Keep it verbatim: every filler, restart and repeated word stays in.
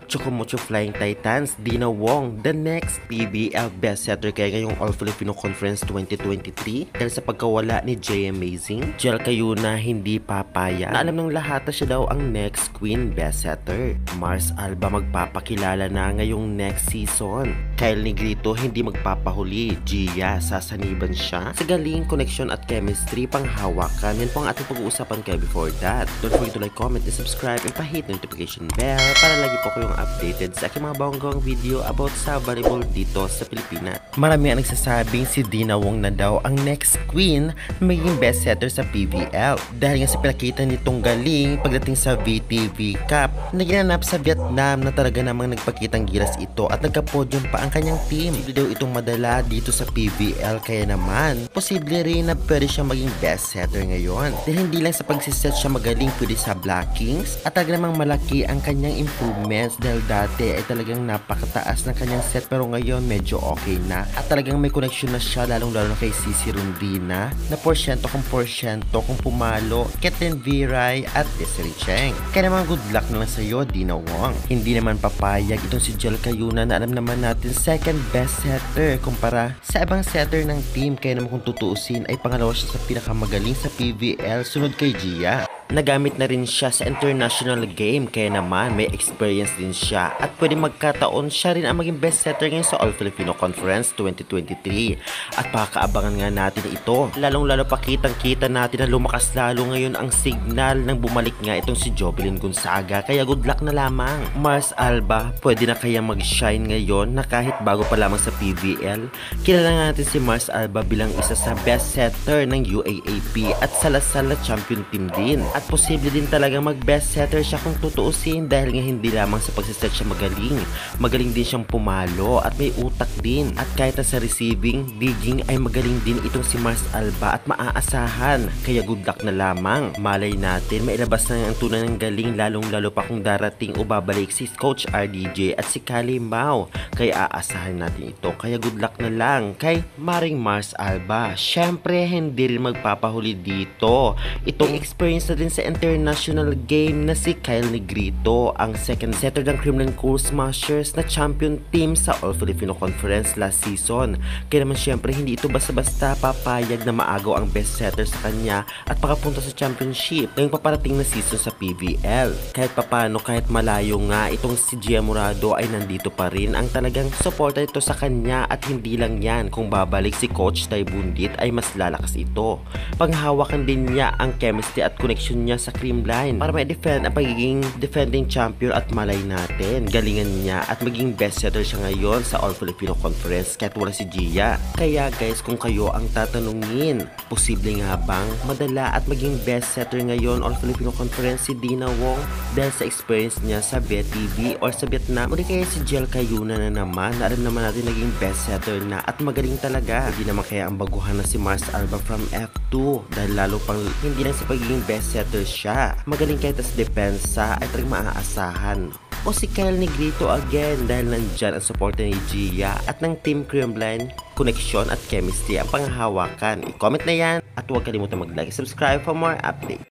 Chocomucho Flying Titans, Dina Wong, the next P B L best setter kaya ngayong All Filipino Conference twenty twenty-three dahil sa pagkawala ni Jay Amazing. Jel Cayuna hindi papaya na alam ng lahat na siya daw ang next Queen best setter. Mars Alba magpapakilala na ngayong next season. Kyle Negrito hindi magpapahuli. Gia sasaniban siya sa galing, connection at chemistry panghawakan. Yan po ang ating pag-uusapan kaya before that. Don't forget to like, comment, and subscribe and pa-hit notification bell para lagi po kayong updated sa aking mga bawang video about sa volleyball dito sa Pilipinas. Marami ang nagsasabing si Dina Wong na daw ang next queen na magiging best setter sa P V L dahil nga sa pinakita nitong galing pagdating sa V T V Cup na ginanap sa Vietnam na talaga namang nagpakitang gilas ito at nagka-podium pa ang kanyang team. Posible daw itong madala dito sa P V L kaya naman posible rin na pwede siya maging best setter ngayon dahil hindi lang sa pagsiset siya magaling, pwede sa blockings at talaga namang malaki ang kanyang improvements dahil dati ay talagang napakataas ng kanyang set pero ngayon medyo okay na at talagang may connection na siya lalong lalo na kay Cici Rondina na porsyento kung porsyento kung pumalo Kathleen Viray at Desiree Cheng. Kaya naman good luck na lang sa iyo Dina Wong. Hindi naman papayag itong si Jel Cayuna na alam naman natin second best setter kumpara sa ibang setter ng team kaya naman kung tutuusin ay pangalawa siya sa pinakamagaling sa P V L sunod kay Gia. Nagamit na rin siya sa international game kaya naman may experience din siya at pwede magkataon siya rin ang maging best setter ngayon sa All Filipino Conference twenty twenty-three at pakaabangan nga natin ito lalong lalo pa kitang kita natin na lumakas lalo ngayon ang signal nang bumalik nga itong si Jovelyn Gonzaga kaya good luck na lamang. Mars Alba pwede na kaya mag-shine ngayon na kahit bago pa lamang sa P V L kilala natin si Mars Alba bilang isa sa best setter ng U A A P at Salasal na champion team din. At posible din talaga mag-best setter siya kung tutuusin dahil nga hindi lamang sa pagsiset siya magaling. Magaling din siyang pumalo at may utak din. At kahit na sa receiving, digging ay magaling din itong si Mars Alba at maaasahan. Kaya good luck na lamang. Malay natin, mailabas na ang tunay ng galing lalong lalo pa kung darating o babalik si Coach R D J at si Kali Mao. Kaya aasahan natin ito. Kaya good luck na lang kay Maring Mars Alba. Syempre, hindi rin magpapahuli dito. Itong experience na din sa international game na si Kyle Negrito, ang second setter ng Kremlin Cool Smashers na champion team sa All Filipino Conference last season. Kaya naman syempre hindi ito basta-basta papayag na maagaw ang best setter sa kanya at makapunta sa championship ngayong paparating na season sa P V L. Kahit papano, kahit malayo nga itong si Gia Murado ay nandito pa rin ang talagang suporta ito sa kanya at hindi lang yan, kung babalik si Coach Tay Bundit ay mas lalakas ito. Panghawakan din niya ang chemistry at connection niya sa Creamline para ma-defend ang pagiging defending champion at malay natin galingan niya at maging best setter siya ngayon sa All Filipino Conference kahit wala si Gia. Kaya guys, kung kayo ang tatanungin, posible nga bang madala at maging best setter ngayon All Filipino Conference si Dina Wong dahil sa experience niya sa V T V or sa Vietnam, o di kaya si Jel Cayuna na naman na alam naman natin naging best setter na at magaling talaga. Hindi naman kaya ang baguhan na si Mars Alba from F two dahil lalo pang hindi lang sa pagiging best setter siya, magaling kahit sa depensa ay talagang maaasahan. O si Kyle Negrito again dahil nandyan ang suporta ni Gia at ng Team Kremlin, connection at chemistry ang panghahawakan. I-comment na yan at huwag kalimutan mag-like, subscribe for more updates.